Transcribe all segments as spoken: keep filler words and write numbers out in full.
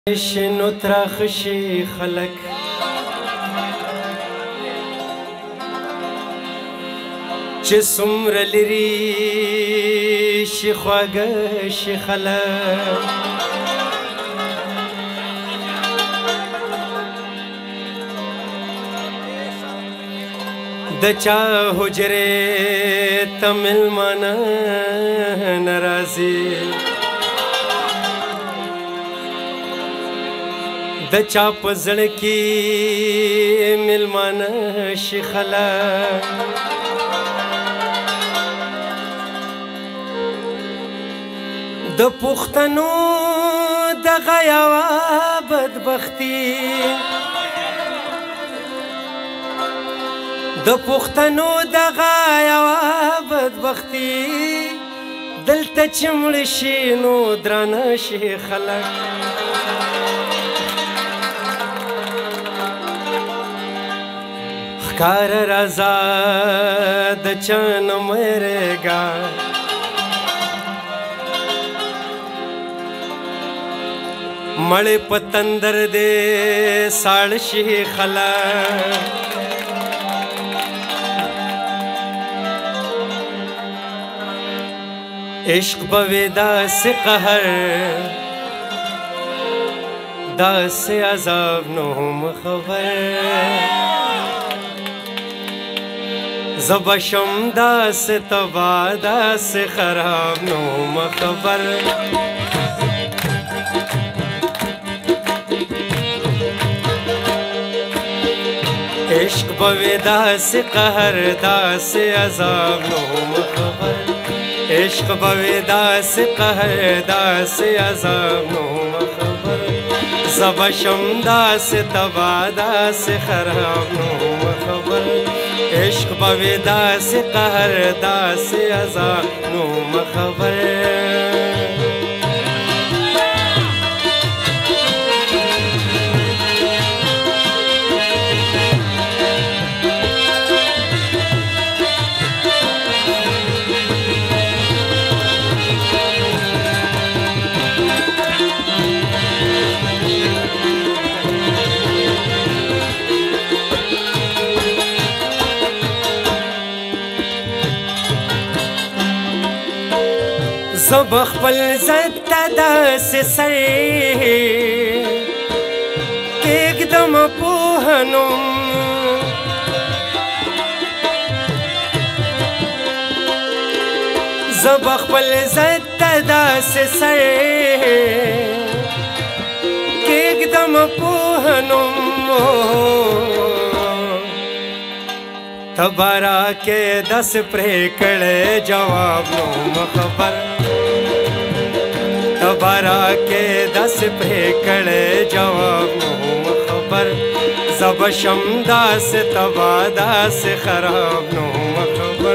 شنو تراخشي خلک چې څومره لري شي خواږه شي خلک د چا حجرې ته مېلمانه نه راځي د چا په زړه کې مېلمانه شي خلک د پښتنو دغه یوه بدبختي د پښتنو دغه یوه بدبختي دلته چې مړه شي نو درانه شي خلک ښکار راځه د چا نه مېرېږه مړې په تندر دې ساړه شي خلک عشق به وي داسې قهر داسې عذاب نو هم خبر زه به شم داسې تباه داسې خراب نو هم خبر عشق به وي داسې قهر داسې عذاب نو هم خبر عشق به وي داسې قهر داسې عذاب نو هم خبر زه به شم داسې تباه داسې خراب نو هم خبر عشق به وي داسې قهر داسې عذاب نو هم خبر زه به خپل ضد ته داسې سر کېږدمه پوهه نوم زه به خپل ضد ته داسې سر کېږدمه پوهه نوم ته به راکې داسې پرې کړی جواب نو مه خبر ته به راکې داسې پرې کړی جواب نو مه خبر زه به شم داسې تباه داسې خراب نو مه خبر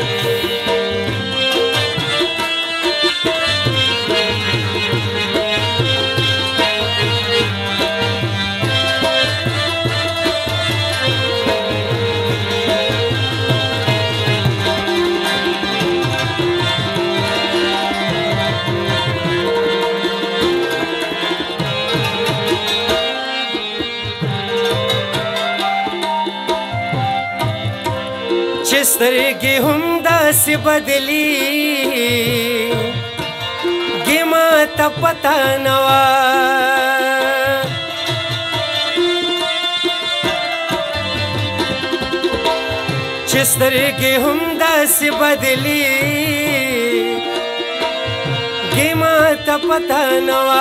چې سترګې هم داسې بدلېږي ماته پته نه وه چې سترګې هم داسې بدلېږي ماته پته نه وه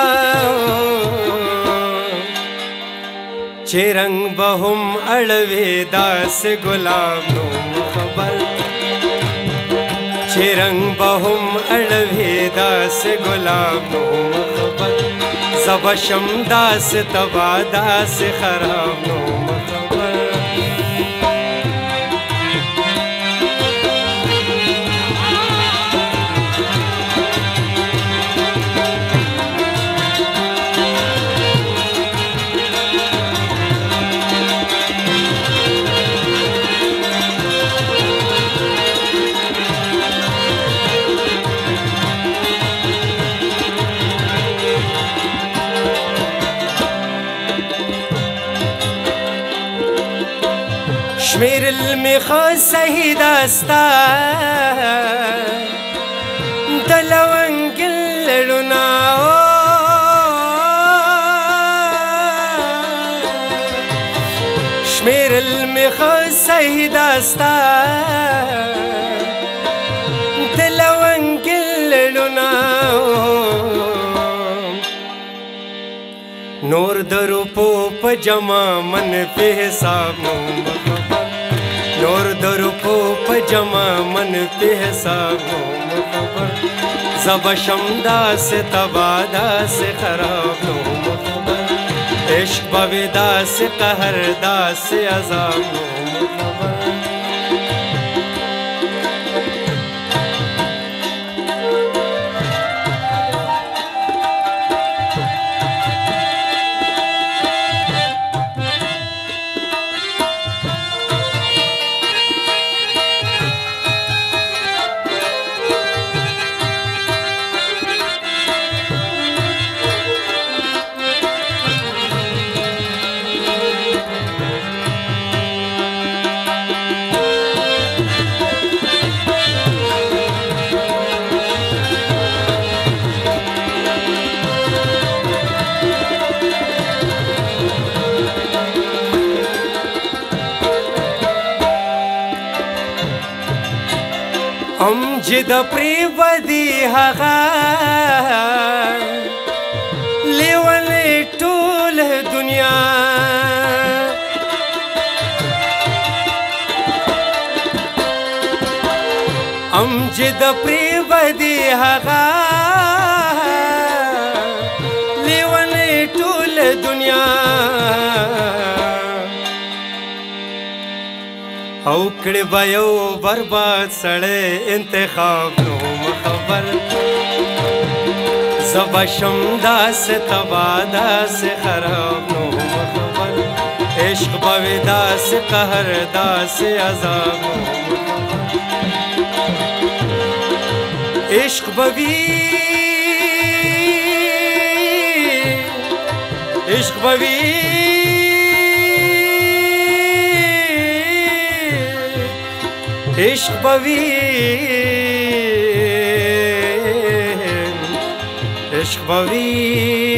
چې رنګ به هم اړوي داسې ګلاب نو خبر چې رنګ به هم اړوي داسې ګلاب نو خبر زه به شم داسې تباه داسې خراب نو خبر شمیر المیخ سهی داستا دلونگل لوناو شمیر المیخ سهی داستا دلونگل لوناو نور درو پو پجما من په حساب نو مخبر نور درو پو پجما من په حساب نو مخبر زب شمدا سے تبادا سے خراب نو مخبر عشق بودا سے قہر دا سے عذاب نو مخبر امجد پریبدی هغه لیونی ټول دنیا امجد پریبدی هغه لیونی ټول دنیا او کړي به یو برباد سړی انتخاب نو مخبر زه به شم داسې تباه داسې خراب نو مخبر عشق به وي داسې قهر داسې عذاب نو مخبر عشق به وي عشق به وي عشق بوی عشق بوی